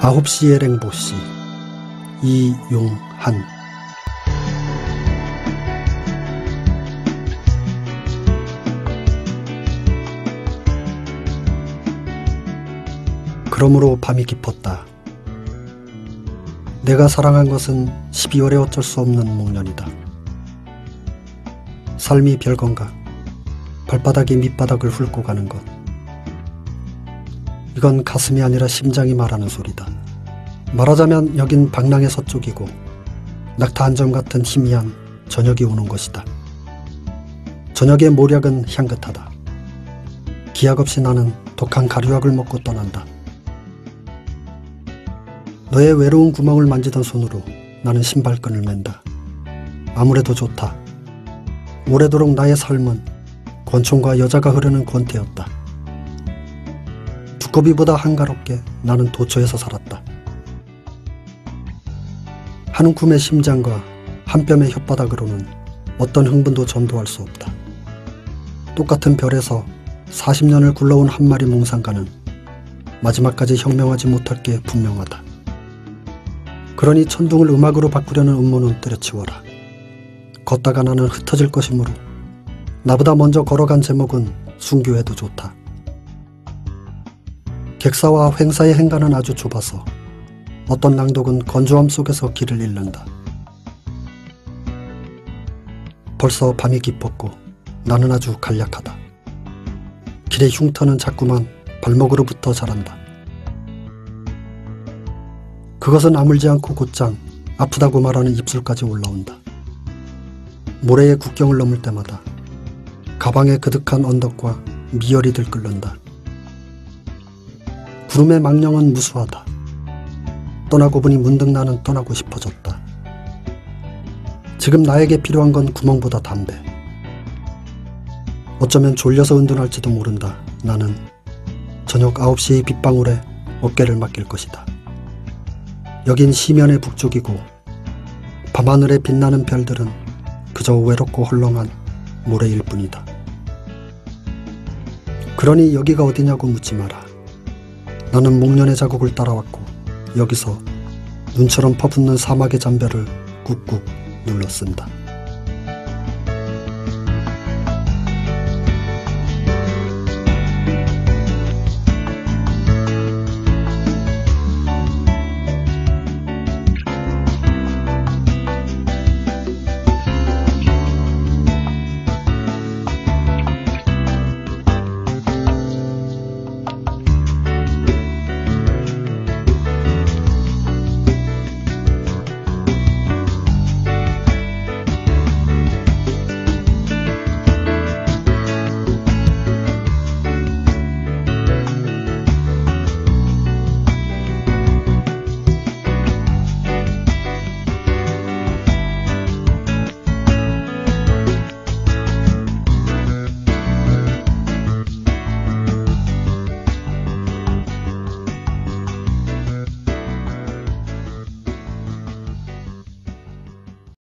9시의 랭보시 이용한. 그러므로 밤이 깊었다. 내가 사랑한 것은 12월에 어쩔 수 없는 목련이다. 삶이 별건가? 발바닥이 밑바닥을 훑고 가는 것. 이건 가슴이 아니라 심장이 말하는 소리다. 말하자면 여긴 방랑의 서쪽이고 낙타 한 점 같은 희미한 저녁이 오는 것이다. 저녁의 모략은 향긋하다. 기약 없이 나는 독한 가루약을 먹고 떠난다. 너의 외로운 구멍을 만지던 손으로 나는 신발끈을 맨다. 아무래도 좋다. 오래도록 나의 삶은 권총과 여자가 흐르는 권태였다. 두꺼비보다 한가롭게 나는 도처에서 살았다. 한 움큼의 심장과 한 뼘의 혓바닥으로는 어떤 흥분도 전도할 수 없다. 똑같은 별에서 40년을 굴러온 한 마리 몽상가는 마지막까지 혁명하지 못할 게 분명하다. 그러니 천둥을 음악으로 바꾸려는 음모는 때려치워라. 걷다가 나는 흩어질 것이므로 나보다 먼저 걸어간 제목은 순교해도 좋다. 객사와 횡사의 행간은 아주 좁아서 어떤 낭독은 건조함 속에서 길을 잃는다. 벌써 밤이 깊었고 나는 아주 간략하다. 길의 흉터는 자꾸만 발목으로부터 자란다. 그것은 아물지 않고 곧장 아프다고 말하는 입술까지 올라온다. 모래의 국경을 넘을 때마다 가방의 그득한 언덕과 미열이 들끓는다. 구름의 망령은 무수하다. 떠나고 보니 문득 나는 떠나고 싶어졌다. 지금 나에게 필요한 건 구멍보다 담배. 어쩌면 졸려서 은둔할지도 모른다. 나는 저녁 9시의 빗방울에 어깨를 맡길 것이다. 여긴 시면의 북쪽이고 밤하늘에 빛나는 별들은 그저 외롭고 헐렁한 모래일 뿐이다. 그러니 여기가 어디냐고 묻지 마라. 나는 목련의 자국을 따라왔고 여기서 눈처럼 퍼붓는 사막의 잔별을 꾹꾹 눌러 쓴다.